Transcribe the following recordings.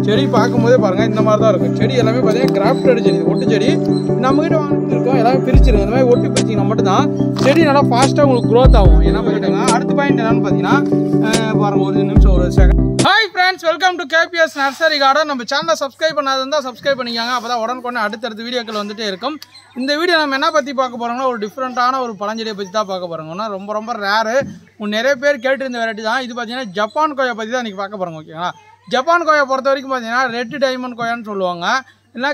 செடி பார்க்கும்போதே பாருங்கள் இந்த மாதிரி தான் இருக்கும். செடி எல்லாமே பார்த்தீங்கன்னா கிராஃப்டட் செடி, ஒட்டு செடி நம்மகிட்ட வாங்கிட்டு எல்லாமே பிரிச்சிருங்க. இந்த மாதிரி ஒட்டி பிரிச்சிங்கன்னா மட்டும்தான் செடி நல்லா ஃபாஸ்ட்டாக உங்களுக்கு க்ரோத் ஆகும். என்ன பண்ணிட்டாங்க அடுத்த பாயிண்ட் என்னன்னு பார்த்தீங்கன்னா பாருங்கள், ஒரு நிமிஷம் ஒரு second. Hi friends, welcome to KPS nursery garden. நம்ம சேனலை சப்ஸ்கிரைப் பண்ணாதான் சப்ஸ்கிரைப் பண்ணிக்காங்க. அப்போ தான் உடனுக்குடனே அடுத்தடுத்த வீடியோக்கள் வந்துட்டே இருக்கும். இந்த வீடியோ நம்ம என்ன பற்றி பார்க்க போகிறோம்னா ஒரு டிஃப்ரெண்ட்டான ஒரு பழஞ்செடியை பற்றி தான் பார்க்க போகிறோங்கன்னா ரொம்ப ரேரு. நிறைய பேர் கேட்டுருந்த வெரைட்டி தான் இது. பார்த்தீங்கன்னா ஜப்பான் கொய்யா பற்றி தான் இன்றைக்கி பார்க்க போகிறோங்க. ஓகேங்களா, ஜப்பான் கொய்யா பொறுத்த வரைக்கும் பார்த்தீங்கன்னா ரெட் டைமண்ட் கொய்யான்னு சொல்லுவாங்க, இல்லைனா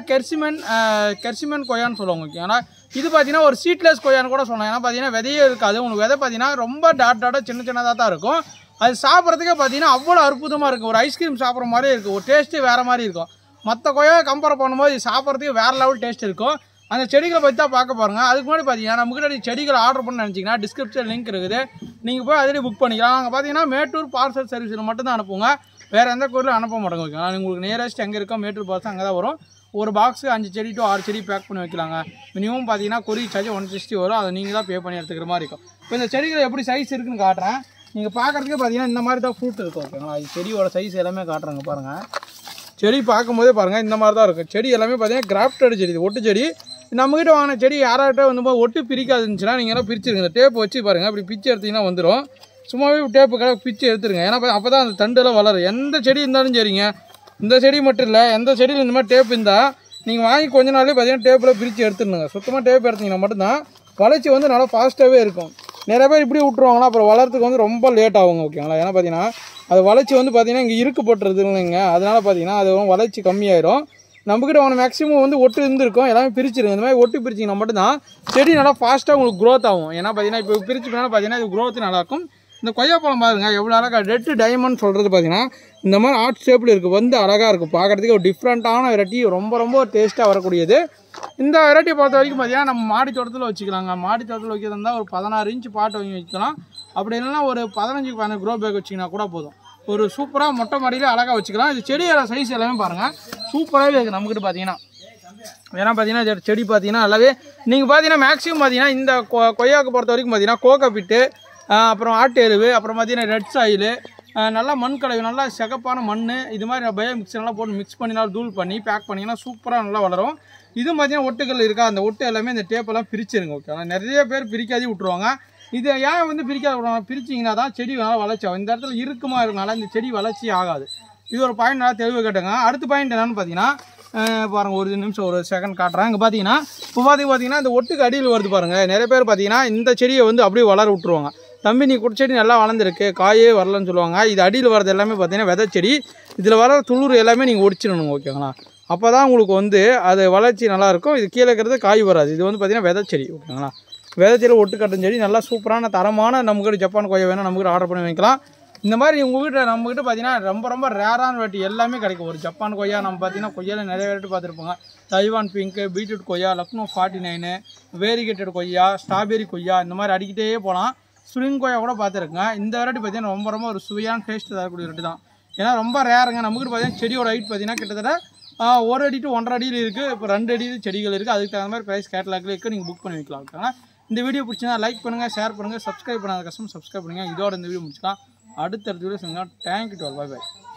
கெர்சிமன் கொய்யான்னு சொல்லுவாங்க. ஓகேங்களா, இது பார்த்தீங்கன்னா ஒரு சீட்லெஸ் கொய்யான்னு கூட சொல்லலாம். ஏன்னா பார்த்தீங்கன்னா விதையே இருக்காது. உங்களுக்கு விதை பார்த்தீங்கன்னா ரொம்ப டாட்டாக சின்னதாக தான் இருக்கும். அது சாப்பிட்றதுக்கே பார்த்தீங்கன்னா அவ்வளோ அற்புதமாக இருக்கும். ஒரு ஐஸ்கிரீம் சாப்பிட்ற மாதிரியே இருக்கும். ஒரு டேஸ்ட்டு வேறு மாதிரி இருக்கும். மற்ற கொய்யாவை கம்பேர் பண்ணும்போது இது சாப்பிட்றதுக்கு வேறு லெவல் டேஸ்ட் இருக்கும். அந்த செடிகளை பற்றி தான் பார்க்க போகிறோங்க. அதுக்கு முன்னாடி பார்த்தீங்கன்னா நம்மகிட்ட செடிகளை ஆர்டர் பண்ண நினச்சிங்கன்னா டிஸ்கிரிப்ஷன் லிங்க் இருக்குது, நீங்கள் போய் அதிலே புக் பண்ணிக்கலாம். நாங்கள் பார்த்தீங்கன்னா மேட்டூர் பார்சல் சர்வீஸில் மட்டும்தான் அனுப்புங்க, வேறு எந்த கோயிலும் அனுப்ப மாட்டோங்க. ஓகேங்களா, உங்களுக்கு நியரஸ்ட் எங்கே இருக்கோ மேட்டூர் பார்சல் அங்கே தான் வரும். ஒரு பாக்ஸுக்கு 5 செடி to 6 செடி பேக் பண்ணி வைக்கலாங்க. மினிமம் பார்த்தீங்கன்னா கொரி சார்ஜ் 160 வரும். அதை நீங்கள் தான் பே பண்ணி எடுத்துக்கிற மாதிரி இருக்கும். இப்போ இந்த செடிகள் எப்படி சைஸ் இருக்குன்னு காட்டுறேன். நீங்கள் பார்க்குறதுக்கே பார்த்தீங்கன்னா இந்த மாதிரி தான் ஃப்ரூட் இருக்கும். ஓகேங்களா, செடியோட சைஸ் எல்லாமே காட்டுறாங்க பாருங்கள். செடி பார்க்கும்போதே பாருங்கள் இந்த மாதிரி தான் இருக்கும். செடி எல்லாமே பார்த்தீங்கன்னா கிராஃப்டட் செடி, ஒட்டு செடி. நம்மகிட்ட வாங்கின செடி யாராகிட்ட வந்து ஒட்டு பிரிக்காது இருந்துச்சுன்னா நீங்கள் எல்லாம் பிரிச்சுருங்க. இந்த டேப் வச்சு பாருங்கள், அப்படி பிச்சு எடுத்திங்கன்னா வந்துடும். சும்மாவே டேப்பு கடை பிச்சு எடுத்துருங்க. ஏன்னா அப்போ தான் அந்த தண்டெல்லாம் வளரும். எந்த செடி இருந்தாலும் சரிங்க, இந்த செடி மட்டும் இல்லை, எந்த செடியில் இந்த மாதிரி டேப் இருந்தால் நீங்கள் வாங்கி கொஞ்ச நாள்லேயே பார்த்தீங்கன்னா டேப்பில் பிரித்து எடுத்துருங்க. சுத்தமாக டேப் எடுத்திங்கன்னா மட்டும்தான் வளர்ச்சி வந்து நல்லா ஃபாஸ்ட்டாகவே இருக்கும். நிறைய பேர் இப்படி விட்ருவாங்கன்னா அப்புறம் வளர்றதுக்கு வந்து ரொம்ப லேட் ஆகுங்க. ஓகேங்களா, ஏன்னா பார்த்தீங்கன்னா அது வளர்ச்சி வந்து பார்த்தீங்கன்னா இங்கே இருக்கு போட்டுறது இல்லைங்க, அதனால் பார்த்தீங்கன்னா அது வளர்ச்சி கம்மியாயிடும். நம்மக்கிட்ட வாங்க மேக்ஸிமம் வந்து ஒட்டு இருந்திருக்கும், எல்லாமே பிரிச்சிருங்க. இந்த மாதிரி ஒட்டு பிரிச்சிங்கன்னா மட்டும்தான் செடி நல்லா ஃபாஸ்ட்டாக உங்களுக்கு க்ரோத் ஆகும். ஏன்னா பார்த்தீங்கன்னா இப்போ பிரிச்சுனால பார்த்தீங்கன்னா இது க்ரோத் நல்லாயிருக்கும். இந்த கொய்யாப்பழம் பாருங்க எவ்வளோ அழகாக ரெட் டைமண்ட் சொல்கிறது பார்த்தீங்கன்னா இந்த மாதிரி ஆர்ட் ஷேப்பில் இருக்குது, வந்து அழகாக இருக்கும். பார்க்குறதுக்கு ஒரு டிஃப்ரெண்ட்டான வெரைட்டி, ரொம்ப டேஸ்ட்டாக வரக்கூடியது. இந்த வெரைட்டியை பொறுத்த வரைக்கும் பார்த்தீங்கன்னா நம்ம மாடி தோட்டத்தில் வச்சுக்கலாங்க. மாடி தோட்டத்தில் வைக்கிறதா இருந்தால் ஒரு 16 இன்ச் பாட்டு வாங்கி வைக்கலாம். அப்படி இல்லைன்னா ஒரு 15 க்ரோ பேக் வச்சிங்கன்னா கூட போதும். ஒரு சூப்பராக மொட்டை மாடியிலே அழகாக வச்சுக்கலாம். இது செடியோட சைஸ் எல்லாமே பாருங்கள் சூப்பராகவே இருக்குது நம்மக்கிட்ட பார்த்தீங்கன்னா. ஏன்னா பார்த்தீங்கன்னா செடி பார்த்தீங்கன்னா நல்லாவே நீங்கள் பார்த்தீங்கன்னா மேக்ஸிமம் பார்த்தீங்கன்னா இந்த கொய்யாவுக்கு பொறுத்த வரைக்கும் பார்த்தீங்கன்னா கோகோ பிட்டு, அப்புறம் ஆட்டு எருவு, அப்புறம் பார்த்தீங்கன்னா ரெட் சாயில், நல்லா மண் கலவை, நல்லா சிகப்பான மண், இது மாதிரி பயோ மிக்சர்லாம் போட்டு மிக்ஸ் பண்ணி நல்லா தூள் பண்ணி பேக் பண்ணிங்கன்னா சூப்பராக நல்லா வளரும். இதுவும் பார்த்தீங்கன்னா ஒட்டுகள் இருக்கா, அந்த ஒட்டு எல்லாமே இந்த டேப்பெல்லாம் பிரிச்சிருங்க. ஓகே, நிறைய பேர் பிரிக்காதே விட்ருவாங்க. இது ஏன் வந்து பிரிக்காத விடுவாங்க, பிரிச்சிங்கன்னா தான் செடி நல்லா வளர்ச்சி ஆகும். இந்த இடத்துல இருக்குமா இருக்கனால இந்த செடி வளர்ச்சி ஆகாது. இது ஒரு பாயிண்ட் நல்லா தெளிவு கேட்டுங்க. அடுத்த பாயிண்ட் என்னென்னு பார்த்தீங்கன்னா பாருங்கள், ஒரு நிமிஷம் ஒரு செகண்ட் காட்டுறேன். இங்கே பார்த்தீங்கன்னா இப்போ பார்த்தீங்கன்னா இந்த ஒட்டுக்கு அடியில் வருது பாருங்கள். நிறைய பேர் பார்த்தீங்கன்னா இந்த செடியை வந்து அப்படியே வளர விட்ருவாங்க. தம்பி நீ செடி நல்லா வளர்ந்துருக்கு, காயே வரலன்னு சொல்லுவாங்க. இது அடியில் வரது எல்லாமே பார்த்தீங்கன்னா விதை செடி. இதில் வர துளுர் எல்லாமே நீங்கள் ஒடிச்சிடணும். ஓகேங்களா, அப்போ தான் உங்களுக்கு வந்து அது வளர்ச்சி நல்லாயிருக்கும். இது கீழே இருக்கிறது காய் வராது. இது வந்து பார்த்தீங்கன்னா விதை செடி. ஓகேங்களா, விதை செடி ஒட்டு கட்டும் செடி, நல்லா சூப்பரான தரமான நம்மக்கிட்ட ஜப்பான் கொய்யா வேணும் நம்மக்கிட்ட ஆர்டர் பண்ணி வைக்கலாம். இந்த மாதிரி உங்கள்கிட்ட நம்மக்கிட்ட பார்த்தீங்கன்னா ரொம்ப ரேரான வெரைட்டி எல்லாமே கிடைக்கும். ஒரு ஜப்பான் கொய்யா நம்ம பார்த்தீங்கன்னா கொய்யாவில் நிறைய வெரைட்டி பார்த்துருப்போங்க. தைவான் பிங்க்கு, பீட்ரூட் கொய்யா, லக்னோ 49, வேரிகேட்டட் கொய்யா, ஸ்ட்ராபெரி கொய்யா, இந்த மாதிரி அடிக்கிட்டே போகலாம். ஸ்ப்ரிங் கொய்யா கூட பார்த்துருக்குங்க. இந்த வெரைட்டி பார்த்தீங்கன்னா ரொம்ப ஒரு சுவையான டேஸ்ட் தரக்கூடிய வெரைட்டி தான். ஏன்னா ரொம்ப ரேருங்க. நம்மக்கிட்ட பார்த்தீங்கன்னா செடியோட ஹைட் பார்த்தீங்கன்னா கிட்டத்தட்ட 1 அடி to 1.5 அடியில் இருக்குது. இப்போ 2 அடி செடிகள் இருக்குது. அதுக்கு தகுந்த மாதிரி ப்ரைஸ் கேட்டலாக்லேயே இருக்குது, நீங்கள் புக் பண்ணி வைக்கலாம். ஓகேங்களா, இந்த வீடியோ பிடிச்சினா லைக் பண்ணுங்கள், ஷேர் பண்ணுங்கள், சப்ஸ்கிரைப் பண்ணாத கஷ்டம் சப்ஸ்கிரைப் பண்ணுங்கள். இதோட இந்த வீடியோ முடிச்சுக்கலாம். அடுத்த வீடியோ செஞ்சால் தேங்க்யூ டு ஆல். பை.